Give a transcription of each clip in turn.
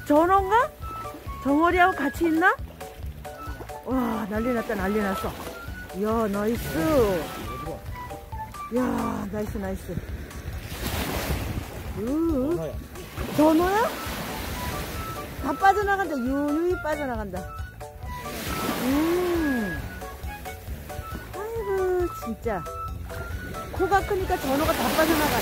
전어인가? 정어리하고 같이 있나? 와, 난리 났다, 난리 났어. 이야, 나이스. 이야, 나이스, 나이스. 전어야? 다 빠져나간다. 유유히 빠져나간다. 아이고, 진짜. 코가 크니까 전어가 다 빠져나가네.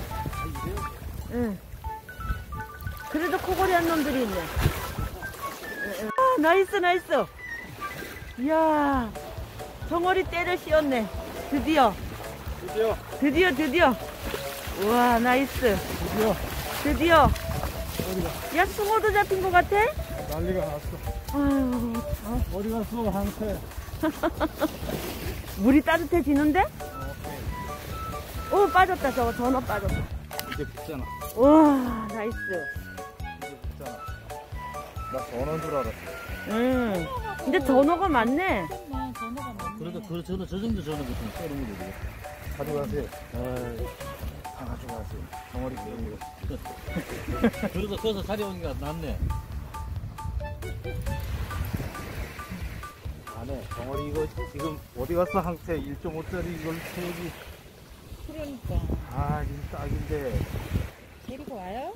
응. 그래도 코골이 한 놈들이 있네. 아, 나이스, 나이스. 이야, 정어리 때를 씌웠네. 드디어. 드디어. 우와, 나이스. 드디어. 야, 숭어도 잡힌 것 같아? 난리가 났어. 아유, 어디 갔어, 한테? 물이 따뜻해지는데? 오, 빠졌다. 저거 전어 빠졌다. 이제 붙잖아. 우와, 나이스. 이제 붙잖아. 나 전어인 줄 알았어. 근데 전어가 많네. 그래도 저 정도 전어 같은 거 썰은 거도 돼. 가져가세요. 다 가져가세요. 덩어리 끼는 거. 그래도 거기서 살이 오는 게 낫네. 안에 덩어리 이거 지금 어디 갔어, 한테 1.5짜리 이걸 세기. 그러니까 아, 이거 딱인데. 데리고 와요?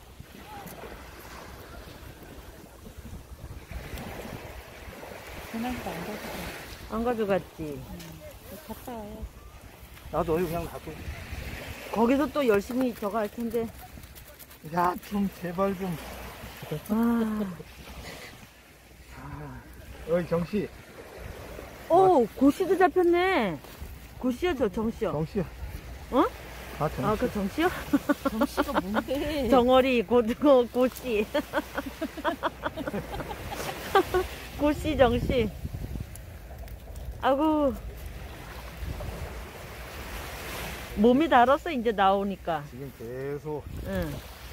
전화기도 안 가지고 안 가져갔지. 갔다 와요. 나도 여기 그냥 갖고. 거기서 또 열심히 저거 할 텐데. 야, 좀 제발 좀. 아. 어이, 정씨. 오, 고씨도 잡혔네. 고씨야, 저 정씨야. 정씨야. 어? 아, 정씨. 아, 그 정씨요? 정씨가 뭔데? 정어리, 고등어, 고씨. 고씨, 정씨. 아구. 몸이 달았어, 이제 나오니까. 지금 계속 응,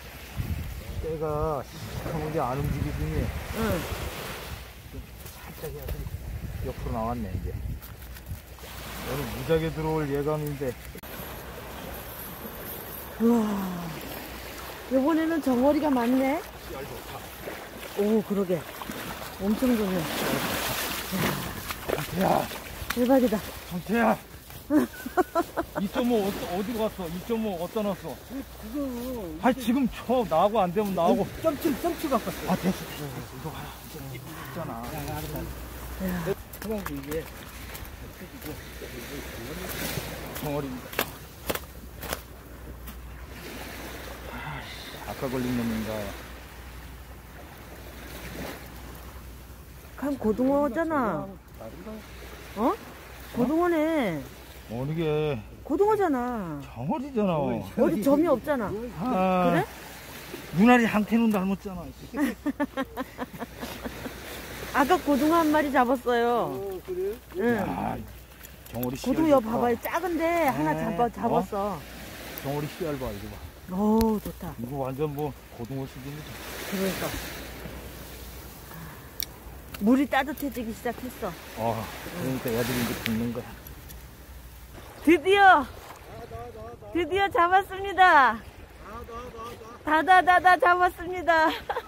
때가 시커먼 게 안 움직이더니 응. 살짝 해야 돼. 옆으로 나왔네, 이제. 오늘 무작위 들어올 예감인데. 우와. 이번에는 정어리가 많네. 오, 그러게. 엄청 좋네. 야, 대박이다. 정태야. 2.5 어디로 갔어? 2.5 어디다 놨어? 아, 지금 쳐 나하고 안 되면 나하고 점치 갖고 왔어. 아, 됐어. 이거 봐라. 이제 있잖아. 그만 이게 덩어리입니다. 아까 걸린 놈인가? 간 고등어잖아. 어? 고등어네. 어느 게 고등어잖아. 덩어리잖아. 어디 점이 없잖아. 아, 그래? 눈알이 한태는 닮았잖아. 아까 고등어 한 마리 잡았어요. 그래? 응. 야, 덩어리 씨알 고등어 좋다. 봐봐요. 작은데 하나 잡았어. 덩어리 씨알 봐, 이거 봐. 오, 좋다. 이거 완전 뭐 고등어 수준이지. 그러니까. 물이 따뜻해지기 시작했어. 그러니까 애들이 이제 붙는 거야. 드디어 잡았습니다. 다다다다 잡았습니다.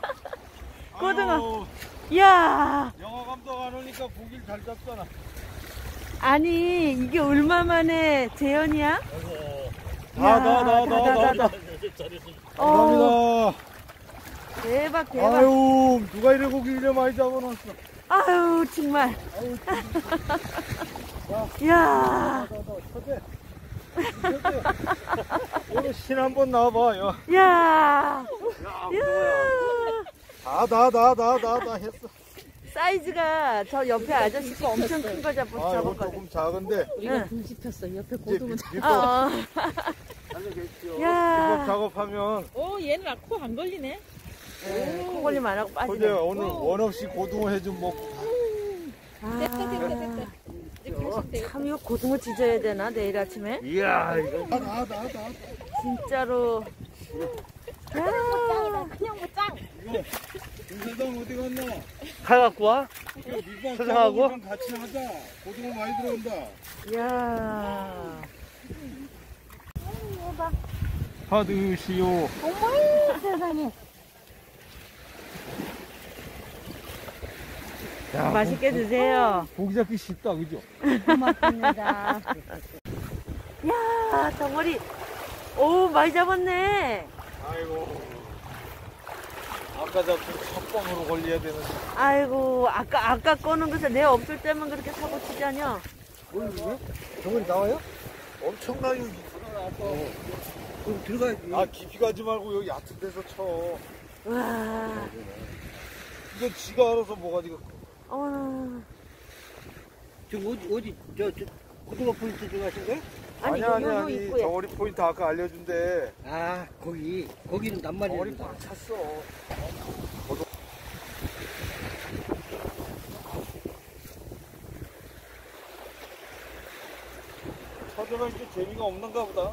고등어. 이야. 영화 감독 안 오니까 고기를 잘 잡잖아. 아니, 이게 얼마 만에 재현이야? 나. 감사합니다. 대박. 아유, 누가 이래 고기 이래 많이 잡아놨어. 아유, 정말. 이야. 오늘 신 한번 나와봐, 야. 이야. 다 했어. 사이즈가 저 옆에 아저씨 거 엄청 큰 거 이거 잡았거든. 조금 작은데. 우리가 뒤집혔어. 옆에 고등어. 어. 비법 야. 작업하면. 오, 얘는 코 안 걸리네. 코 걸림 안 하고 근데 빠지네. 오늘 원 없이 고등어 해 좀 먹고. 됐다. 이제 가시면 돼요. 참, 이거 고등어 찢어야 되나, 내일 아침에? 이야, 이거. 진짜로. 야. 그냥 뭐 짱. 김사장 어디 갔나? 다 갖고 와? 사장하고 같이 하자. 고등어 많이 들어온다. 야. 받으시오. 어머, 세상에. 야, 맛있게 드세요. 고기 잡기 쉽다, 그죠? 고맙습니다. 야, 덩어리. 오, 많이 잡았네. 아이고. 아까 잡힌 첫 번으로 걸려야 되는데. 아이고, 아까 거는 글쎄 내 없을 때만 그렇게 사고 치자냐. 뭘 이게? 저번에 나와요? 엄청나게 그럼 들어가야지. 아, 깊이 가지 말고 여기 얕은 데서 쳐. 와, 이거 지가 알아서 뭐가지고. 지금 어디, 저, 고등어 포인트 들어가신 거야? 아니, 요 입구에. 덩어리 포인트 아까 알려준대. 아, 거기는 낱말이. 덩어리 꽉 찼어. 찾아가 이제 재미가 없는가 보다.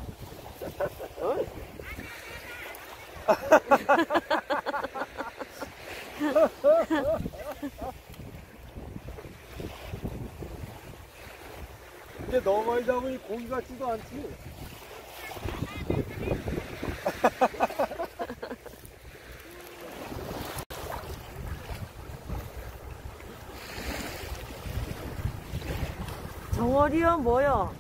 근데 너무 많이 잡으니 고기 같지도 않지. 정어리요, 뭐요?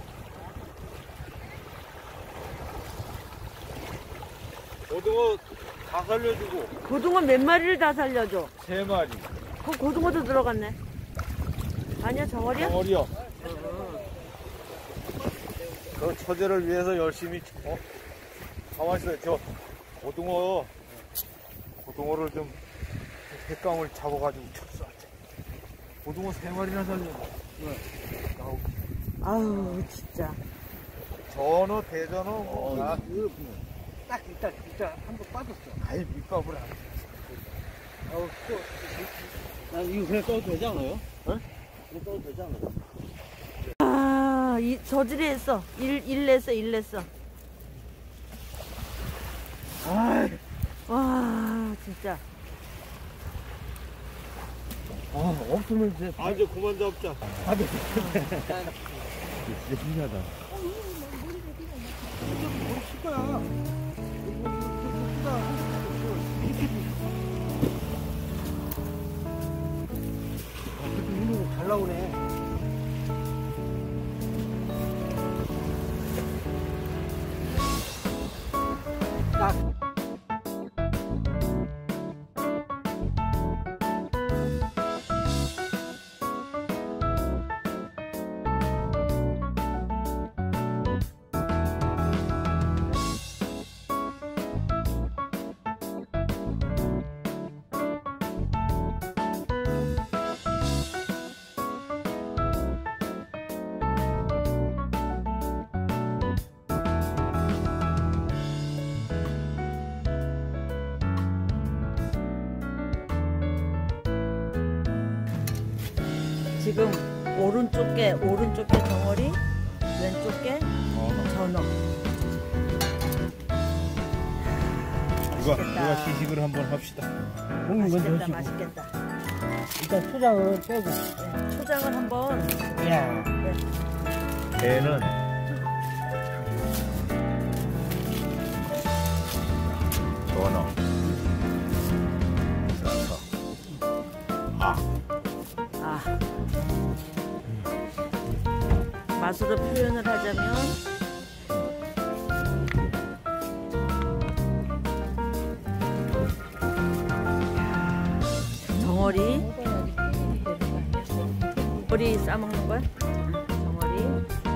고등어 다 살려주고 고등어 몇 마리를 다 살려줘? 3마리. 그 고등어도 들어갔네. 아니야, 정어리야? 덩어리요. 그 처제를 위해서 열심히 가만히 있어요. 저 고등어를 좀 횟감을 잡아가지고 쳤어. 고등어 3마리나 살려고. 아우, 진짜. 전어 대전어 뭐 딱 이따 한번 빠졌어. 아예 밑밥을 안 해. 아우, 이거 그냥 써도 되지 않아요? 그냥 써도 되지 않아요? 아, 저질이 했어. 일 냈어. 와, 진짜. 없으면 이제. 아, 이제 그만 잡자. 진짜 신기하다. 잘 나오네. 딱. 지금 오른쪽에 덩어리, 왼쪽에 전어. 누가 시식을 한번 합시다. 맛있겠다, 맛있겠다. 일단 초장을 빼고. 네, 초장을 한번. 야. 배는 전어 싸서 맛으로 표현을 하자면 덩어리. 머리 싸먹는 거야? 덩어리.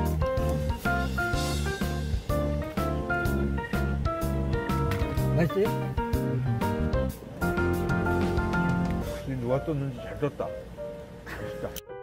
맛있어요? 누가 떴는지 잘 떴다. 맛있다.